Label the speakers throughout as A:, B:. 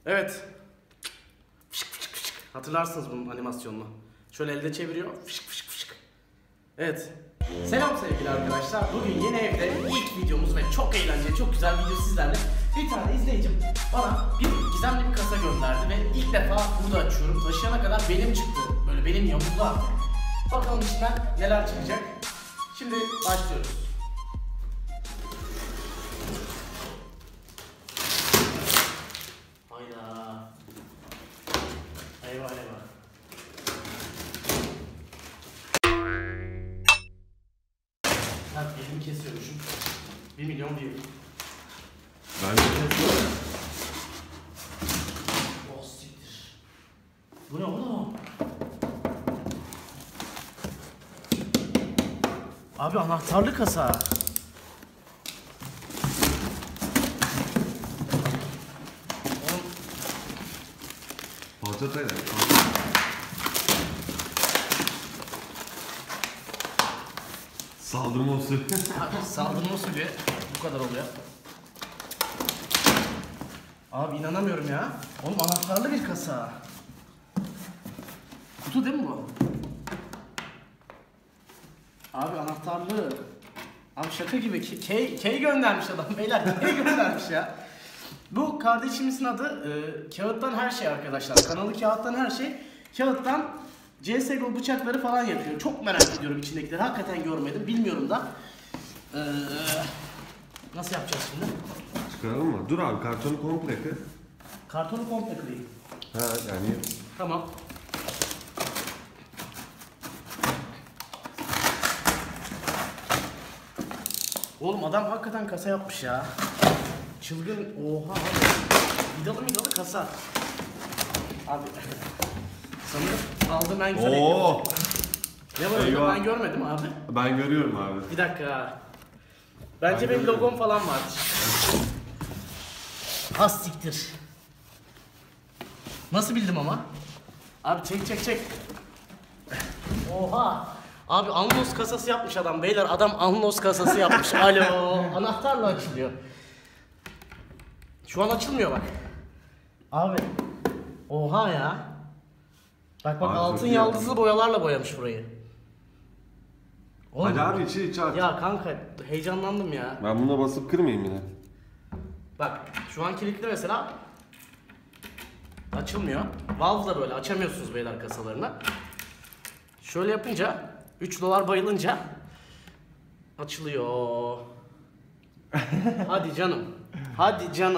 A: Evet. Fışık fışık fışık. Hatırlarsınız bunun animasyonunu. Şöyle elde çeviriyor. Fışık fışık fışık. Evet. Selam sevgili arkadaşlar. Bugün yeni evde ilk videomuz ve çok eğlenceli, çok güzel video sizlerle. Bir tane izleyicim bana gizemli bir kasa gönderdi ve ilk defa burada açıyorum. Taşıyana kadar benim çıktı. Böyle benim yamuldu artık. Bakalım içinden neler çıkacak. Şimdi başlıyoruz. Hayda. Eyvah eyvah. Evet, elimi kesiyormuşum. 1 milyon view.
B: Ben de
A: Oh siktir. Bu ne oğlum? Abi anahtarlı kasa. Oğlum,
B: falçatayla. Saldırma usulü.
A: abi saldırma usulü bu kadar oluyor. Abi inanamıyorum ya. Oğlum anahtarlı bir kasa. Kutu değil mi bu? Abi anahtarlı. Abi şaka gibi. K göndermiş adam beyler. K göndermiş ya. Bu kardeşimizin adı Kağıttan Her Şey arkadaşlar. Kanalı Kağıttan Her Şey. Kağıttan CSGO bıçakları falan yapıyor. Çok merak ediyorum içindekileri. Hakikaten görmedim. Bilmiyorum da. Nasıl yapacağız şimdi?
B: Çıkaralım mı? Dur abi, kartonu komple kır.
A: Kartonu komple kırayım.
B: Ha yani.
A: Tamam. Oğlum adam hakikaten kasa yapmış ya. Çılgın. Oha abi. Vidalı kasa. Abi. Sanırım aldım ben güzel
B: Oo.
A: Ne var orada
B: Eyvah.
A: ben görmedim abi.
B: Ben görüyorum abi.
A: Bir dakika. Bence
B: Ben
A: benim
B: görüyorum.
A: logom falan var. Has siktir. Nasıl bildim ama? Abi çek. Oha. Abi Anlos kasası yapmış adam. Beyler adam Anlos kasası yapmış. Alo. Anahtarla açılıyor. Şu an açılmıyor bak. Abi. Oha ya. Bak
B: Abi
A: altın
B: çok iyi
A: yaldızlı boyalarla boyamış burayı. Oğlum,
B: Hadi abi içi aç.
A: ya kanka heyecanlandım ya.
B: Ben buna basıp kırmayayım yine.
A: Bak şu an kilitli mesela. Açılmıyor. Valve da böyle açamıyorsunuz beyler kasalarını. Şöyle yapınca 3 dolar bayılınca açılıyor. Hadi canım. Hadi canım.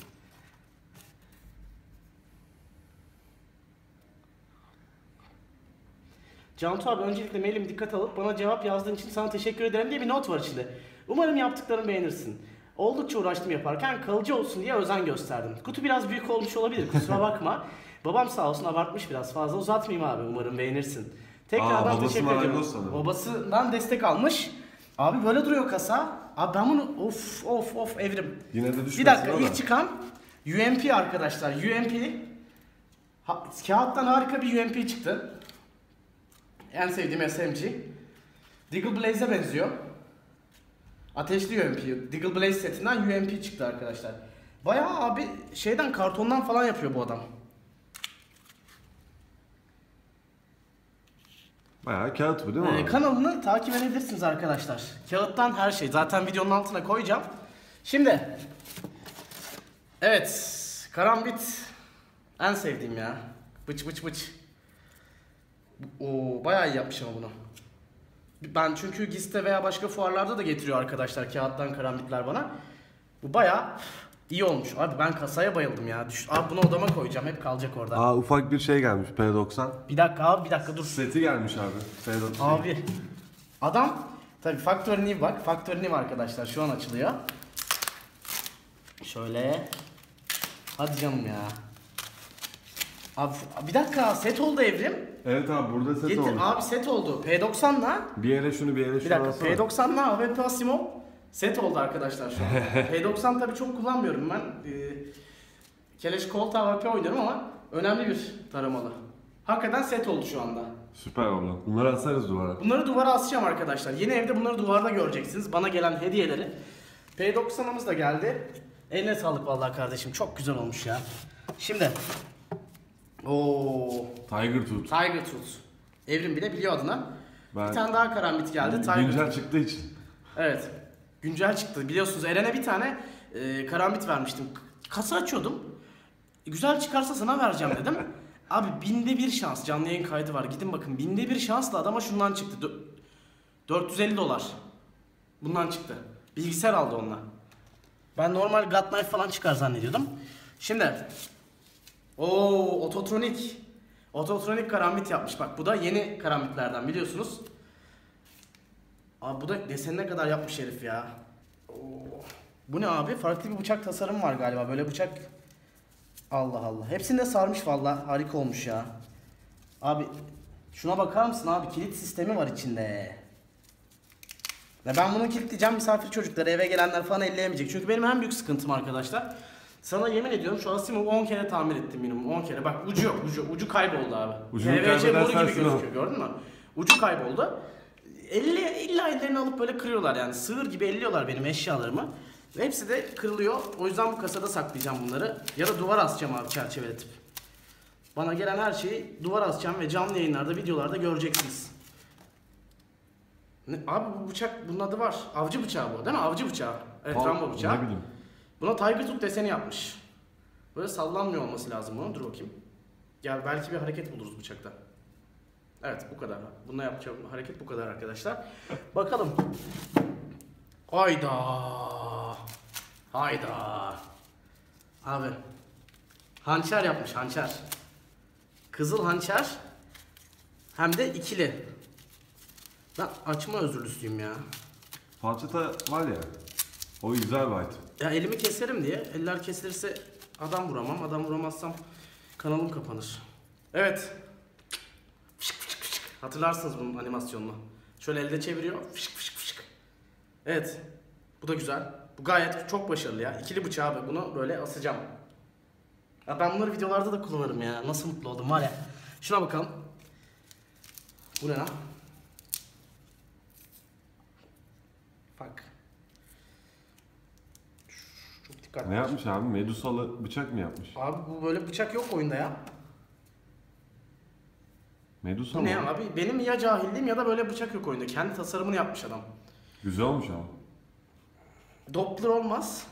A: Cantu abi öncelikle mailimi dikkat alıp bana cevap yazdığın için sana teşekkür ederim diye bir not var içinde. Umarım yaptıklarını beğenirsin. Oldukça uğraştım yaparken kalıcı olsun diye özen gösterdim. Kutu biraz büyük olmuş olabilir, kusura bakma. Babam sağ olsun abartmış biraz, fazla uzatmayayım abi, umarım beğenirsin. Tekrardan
B: babası
A: teşekkür
B: marangoz
A: ediyorum.
B: sanırım.
A: Babasından destek almış. Abi böyle duruyor kasa. Abi ben bunu of evrim.
B: Yine de düşmesin.
A: Bir dakika,
B: ama.
A: ilk çıkan UMP arkadaşlar. UMP kağıttan harika bir UMP çıktı. En sevdiğim SMG. Deagle Blaze'e benziyor. Ateşli UMP. Deagle Blaze setinden UMP çıktı arkadaşlar. Bayağı abi şeyden, kartondan falan yapıyor bu adam.
B: Bayağı kağıt bu değil mi abi?
A: Kanalını takip edebilirsiniz arkadaşlar. Kağıttan Her Şey. Zaten videonun altına koyacağım. Şimdi. Evet. Karambit. En sevdiğim ya. Bıç. Oo, bayağı iyi yapmış ama bunu. Ben çünkü GİS'te veya başka fuarlarda da getiriyor arkadaşlar kağıttan karambitler bana. Bu bayağı iyi olmuş. Abi ben kasaya bayıldım ya. Abi bunu odama koyacağım. Hep kalacak orada.
B: Aa, ufak bir şey gelmiş, P90.
A: Bir dakika abi, bir dakika dur.
B: Seti gelmiş abi. P90.
A: Abi adam tabi Factory New bak. Factory New arkadaşlar şu an açılıyor. Şöyle. Hadi canım ya. Abi bir dakika, set oldu evrim.
B: Evet abi, burada set
A: Getir
B: olmuş.
A: abi, set oldu. P90'la
B: Bir yere şunu, bir yere
A: bir
B: şunu
A: dakika,
B: alsana.
A: P90'la AWP Asimo set oldu arkadaşlar şu an. P90 tabi çok kullanmıyorum ben. Keleş Colt AWP oynuyorum ama önemli bir taramalı. Hakikaten set oldu şu anda.
B: Süper oldu. Bunları asarız duvara.
A: Bunları duvara asacağım arkadaşlar. Yeni evde bunları duvarda göreceksiniz. Bana gelen hediyeleri. P90'ımız da geldi. Eline sağlık vallahi kardeşim. Çok güzel olmuş ya. Şimdi. Oo.
B: Tiger Tooth.
A: Tiger Tooth. Evrim bile biliyor adına.
B: Ben-
A: Bir tane daha karambit geldi. Tiger
B: Güncel
A: Tooth.
B: çıktığı için.
A: Evet. Güncel çıktı. Biliyorsunuz Eren'e bir tane karambit vermiştim. Kasa açıyordum. Güzel çıkarsa sana vereceğim dedim. Abi binde bir şans. Canlı yayın kaydı var. Gidin bakın. Binde bir şansla adama şundan çıktı. $450. Bundan çıktı. Bilgisayar aldı onunla. Ben normal God Knife falan çıkar zannediyordum. Şimdi. Ototronik. Ototronik karambit yapmış. Bak bu da yeni karambitlerden biliyorsunuz. Abi bu da desenine kadar yapmış herif ya. Oo. Bu ne abi? Farklı bir bıçak tasarımı var galiba. Böyle bıçak. Allah Allah. Hepsini de sarmış valla. Harika olmuş ya. Abi şuna bakar mısın abi? Kilit sistemi var içinde. Ya ben bunu kilitleyeceğim, misafir çocukları, eve gelenler falan elleyemeyecek. Çünkü benim en büyük sıkıntım arkadaşlar. Sana yemin ediyorum şu Asimov'u 10 kere tamir ettim minimum, 10 kere. Bak ucu yok, ucu kayboldu abi.
B: Ucunu
A: PVC boru gibi
B: kaybedersen
A: gözüküyor, gördün mü? Ucu kayboldu. İlla ellerini alıp böyle kırıyorlar yani. Sığır gibi elliyorlar benim eşyalarımı. Ve hepsi de kırılıyor. O yüzden bu kasada saklayacağım bunları. Ya da duvara asacağım abi çerçeveletip. Bana gelen her şeyi duvara asacağım ve canlı yayınlarda, videolarda göreceksiniz. Abi bu bıçak, bunun adı var. Avcı bıçağı bu değil mi? Avcı bıçağı. Evet, Rambo bıçağı.
B: Ne bileyim.
A: Buna Tiger Tooth deseni yapmış. Böyle sallanmıyor olması lazım bunun. Dur bakayım. Ya belki bir hareket buluruz bıçakta. Evet bu kadar. Bununla yapacağım hareket bu kadar arkadaşlar. Bakalım. Hayda. Hayda. Abi. Hançer yapmış, hançer. Kızıl hançer. Hem de ikili. Ben açma özürlüsüyüm ya.
B: Falçata var ya. O güzel bir item.
A: Ya elimi keserim diye. Eller kesilirse adam vuramam. Adam vuramazsam kanalım kapanır. Evet. Fışık fışık fışık. Hatırlarsınız bunun animasyonunu. Şöyle elde çeviriyor. Fışık fışık fışık. Evet. Bu da güzel. Bu gayet çok başarılı ya. İkili bıçağı abi. Bunu böyle asacağım. Ya ben bunları videolarda da kullanırım ya. Nasıl mutlu oldum var ya. Şuna bakalım. Bu ne lan? Bak. Çok dikkatli.
B: Ne yapmış abi? Medusalı bıçak mı yapmış?
A: Abi bu böyle bıçak yok oyunda ya.
B: Medusa
A: Bu
B: mı?
A: ne abi? Benim ya cahilliğim ya da böyle bıçak yok oyunda. Kendi tasarımını yapmış adam.
B: Güzel olmuş ama.
A: Doppler olmaz.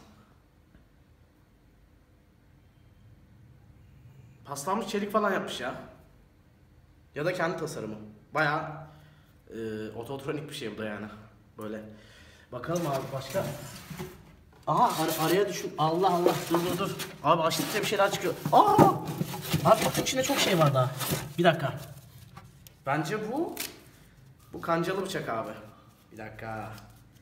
A: Paslanmış çelik falan yapmış ya. Ya da kendi tasarımı. Bayağı ototronik bir şey bu da yani. Böyle. Bakalım abi başka. Aha araya düşün. Allah Allah, dur. Abi açtıkça bir şeyler çıkıyor. Abi kutunun içinde çok şey var daha. Bir dakika. Bence bu kancalı bıçak abi. Bir dakika.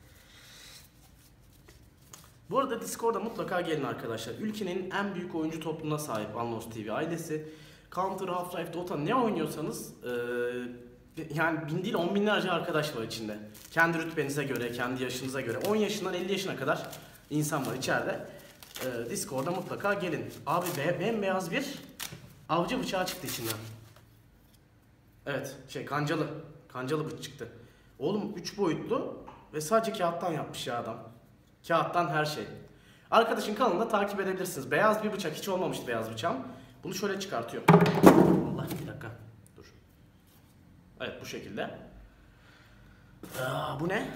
A: Bu arada Discord'a mutlaka gelin arkadaşlar. Ülkenin en büyük oyuncu topluluğuna sahip Anlos TV ailesi. Counter, Half-Life, Dota ne oynuyorsanız yani bin değil 10 binlerce arkadaş var içinde. Kendi rütbenize göre, kendi yaşınıza göre. 10 yaşından 50 yaşına kadar insan var içeride. Discord'a mutlaka gelin. Abi bembeyaz bir avcı bıçağı çıktı içinden. Evet, kancalı. Kancalı bıçak çıktı. Oğlum 3 boyutlu ve sadece kağıttan yapmış ya adam. Kağıttan her şey. Arkadaşın kanalında takip edebilirsiniz. Beyaz bir bıçak, hiç olmamıştı beyaz bıçağım. Bunu şöyle çıkartıyor. Allah, bir dakika. Dur. Evet, bu şekilde. Bu ne?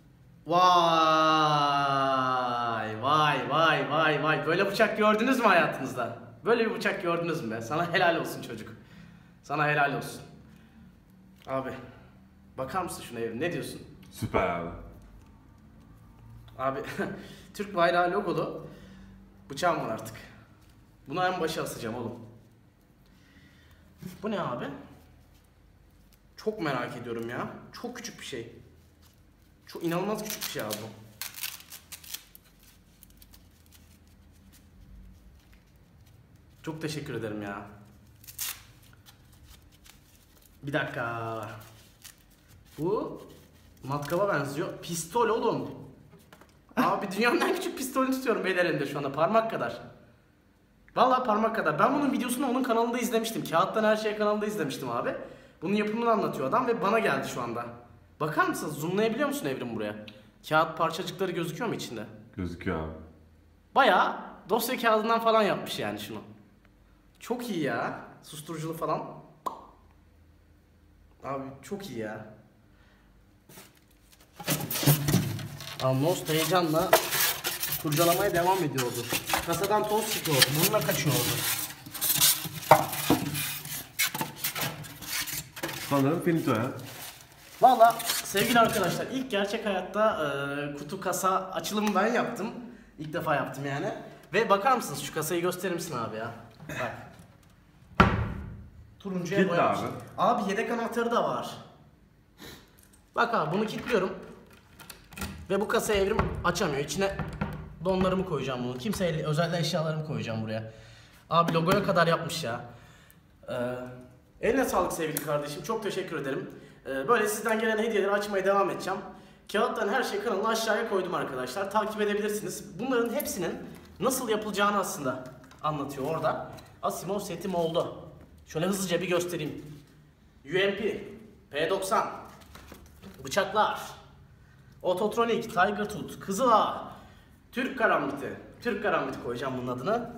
A: Vay. Böyle bıçak gördünüz mü hayatınızda? Böyle bir bıçak gördünüz mü be? Sana helal olsun çocuk. Sana helal olsun. Abi, bakar mısın şuna Evrim? Ne diyorsun?
B: Süper abi.
A: Abi, Türk bayrağı logolu bıçağım var artık. Bunu en başa asacağım oğlum. Bu ne abi? Çok merak ediyorum ya. Çok küçük bir şey. Çok inanılmaz küçük bir şey abi bu. Çok teşekkür ederim ya. Bir dakika. Bu matkaba benziyor. Pistol oğlum. Abi dünyanın en küçük pistolünü tutuyorum beyler elinde şu anda. Parmak kadar. Vallahi parmak kadar. Ben bunun videosunu onun kanalında izlemiştim. Kağıttan Her Şey kanalında izlemiştim abi. Bunun yapımını anlatıyor adam ve bana geldi şu anda. Bakar mısınız? Zoomlayabiliyor musun Evrim buraya? Kağıt parçacıkları gözüküyor mu içinde?
B: Gözüküyor abi.
A: Bayağı dosya kağıdından falan yapmış yani şunu. Çok iyi ya. Susturuculu falan. Abi çok iyi ya. Most heyecanla kurcalamaya devam ediyordu. Kasadan toz çıkıyordu. Bununla kaçıyordu.
B: Sanırım finito ya.
A: Valla sevgili arkadaşlar, ilk gerçek hayatta kutu kasa açılımı ben yaptım. İlk defa yaptım yani. Ve bakar mısınız, şu kasayı gösterir misin abi ya? Bak. Turuncuya
B: Kilitli
A: boyamış.
B: abi.
A: Abi yedek anahtarı da var. Bak abi, bunu kilitliyorum. Ve bu kasayı Evrim açamıyor. İçine donlarımı koyacağım bunu. Kimseye özel eşyalarımı koyacağım buraya. Abi logoya kadar yapmış ya. Eline sağlık sevgili kardeşim. Çok teşekkür ederim. Böyle sizden gelen hediyeleri açmaya devam edeceğim. Kağıttan her şey kanalına aşağıya koydum arkadaşlar. Takip edebilirsiniz. Bunların hepsinin nasıl yapılacağını aslında anlatıyor orada. Asimov setim oldu. Şöyle hızlıca bir göstereyim. UMP, P90, bıçaklar, Ototronik, Tiger Tooth, Kızılağ, Türk Karambiti. Türk Karambiti koyacağım bunun adını.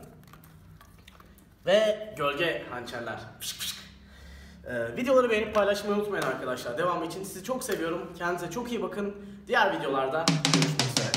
A: Ve gölge hançerler. Pışk pışk. Videoları beğenip paylaşmayı unutmayın arkadaşlar. Devamı için sizi çok seviyorum. Kendinize çok iyi bakın. Diğer videolarda görüşmek üzere.